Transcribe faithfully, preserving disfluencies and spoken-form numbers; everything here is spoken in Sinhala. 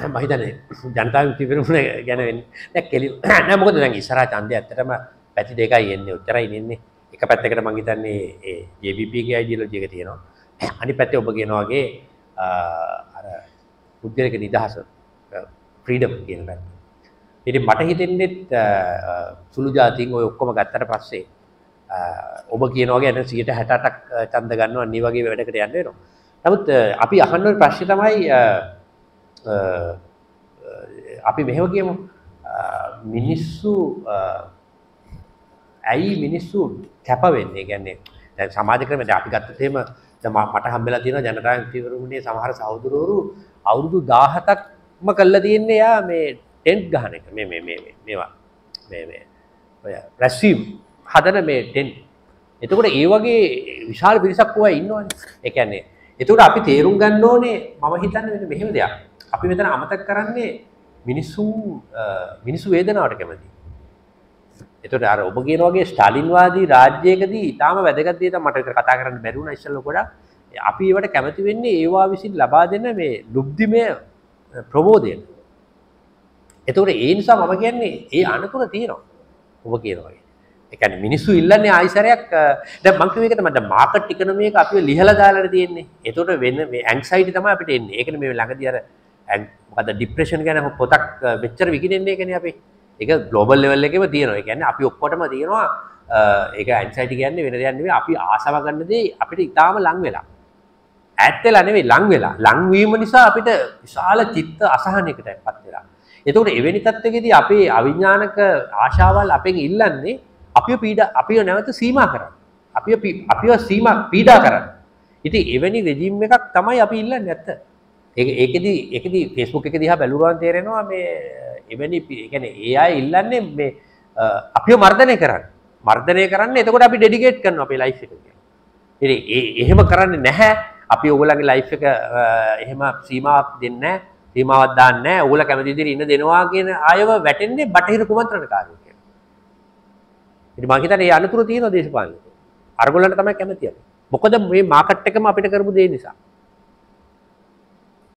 මම හිතන්නේ ජනතා විමුක්ති පෙරමුණ ගැන වෙන්නේ දැන් කෙලි නෑ මොකද දැන් ඉස්සරහා ඡන්දය ඇත්තටම පැති දෙකයි එන්නේ උත්තරයි ඉන්නේ එක පැත්තකට මම හිතන්නේ ඒ ජේ බී පී ගේ අයිඩියොලොජි එක තියෙනවා අනිත් පැත්තේ ඔබ කියනවා වගේ අර පුද්ගලික නිදහස ෆ්‍රීඩම් කියන පැත්ත. ඉතින් මට හිතෙන්නේ සුළු જાතින් ඔය ඔක්කොම ගත්තට පස්සේ ඔබ කියනවා වගේ අද සියයට හැටඅටක් ඡන්ද ගන්නවා අනිත් වගේ වැඩකට යන්න වෙනවා. නමුත් අපි අහන්න ඕනේ ප්‍රශ්නේ තමයි අපි මෙහෙම කියමු මිනිස්සු ඇයි මිනිස්සු කැප වෙන්නේ? ඒ කියන්නේ දැන් සමාජ ක්‍රමයට අපි ගත්තොත් එහෙම මට හම්බෙලා තියෙනවා ජනතා විමුක්ති පෙරමුණේ සමහර සහෝදරවරු අවුරුදු දහහතක්ම කළා තියෙන්නේ යා මේ ටෙන්ට් ගහන එක මේ මේ මේ මේවා මේ මේ ඔය රැස්වීම් හදන මේ ටෙන්ට්. එතකොට ඒ වගේ විශාල පිරිසක් ඔය ඉන්නවනේ. ඒ කියන්නේ එතකොට අපි තේරුම් ගන්න ඕනේ මම හිතන්නේ මෙහෙම දෙයක්. අපි මෙතන අමතක කරන්නේ මිනිසුන් මිනිසු වේදනාවට කැමති. එතකොට අර ඔබ කියන වගේ ස්ටාලින්වාදී රාජ්‍යයකදී ඊටාම වැදගත් දේ තමයි මට විතර කතා කරන්න බැරි වුණා ඉස්සෙල්ලා ගොඩක්. අපි ඒවට කැමති වෙන්නේ ඒවා විසින් ලබා දෙන මේ ලුබ්ධිමය ප්‍රබෝධය. එතකොට ඒ නිසා මම කියන්නේ ඒ අනුකූල තියෙනවා. ඔබ කියනවා වගේ. ඒ කියන්නේ මිනිස්සු ඉල්ලන්නේ ආයිසරයක් දැන් මම කියුව එක තමයි දැන් මාකට් ඉකොනොමි එක අපිව ලිහලා දාලා තියෙන්නේ. එතකොට වෙන මේ ඇන්ක්සයිටි තමයි අපිට එන්නේ. ඒකනේ මේ ළඟදී අර මොකද ડિප්‍රෙෂන් ගැන පොතක් මෙච්චර විකිනෙන්නේ ඒකනේ අපි. ඒක ග්ලෝබල් ලෙවල් එකේම තියෙනවා. ඒ කියන්නේ අපි ඔක්කොටම තියෙනවා ඒක ඇන්ක්සයිටි කියන්නේ වෙන දෙයක් නෙවෙයි අපි ආසාව ගන්න දේ අපිට ඊටාම ලං වෙලා. ඈත් වෙලා නෙවෙයි ලං වෙලා. ලං වීම නිසා අපිට විශාල චිත්ත අසහනයකටපත් වෙලා. එතකොට එවැනි තත්ත්වයකදී අපේ අවිඥානික ආශාවල් අපෙන් ඉල්ලන්නේ අපිව පීඩා අපිව නැවත සීමා කරන්න. අපිව අපිව සීමා පීඩා කරන්න. ඉතින් එවැනි රෙජිම් එකක් තමයි අපි ඉල්ලන්නේ නැත්ත. ඒක ඒකෙදි ඒකෙදි Facebook එක දිහා බැලුවාම තේරෙනවා මේ එවැනි ඒ කියන්නේ ඒ අය ඉල්ලන්නේ මේ අපිව මර්ධනය කරන්න. මර්ධනය කරන්න එතකොට අපි ඩෙඩිකේට් කරනවා අපේ ලයිෆ් එක කියලා. ඉතින් ඒ එහෙම කරන්නේ නැහැ. අපි ඕගොල්ලන්ගේ ලයිෆ් එක එහෙම සීමාවක් දෙන්නේ නැහැ. සීමාවක් දාන්නේ නැහැ. ඕගොල්ලෝ කැමති විදිහට ඉන්න දෙනවා කියන ආයව වැටෙන්නේ බටහිර කුමන්ත්‍රණකාරයෝ කියලා. ඉතින් මම හිතන්නේ ඒ අනුතුරු තියෙනවා දේශපාලනයේ. අරගොල්ලන්ට තමයි කැමති. මොකද මේ මාකට් එකම අපිට කරපු දේ නිසා.